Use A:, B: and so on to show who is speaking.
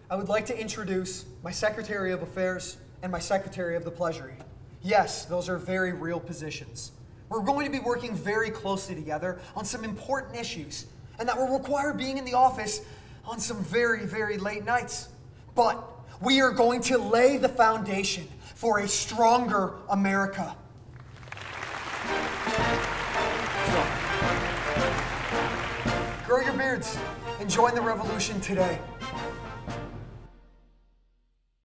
A: I would like to introduce my Secretary of Affairs and my Secretary of the Pleasury. Yes, those are very real positions. We're going to be working very closely together on some important issues, and that will require being in the office on some very, very late nights. But we are going to lay the foundation for a stronger America. Grow your beards and join the revolution today.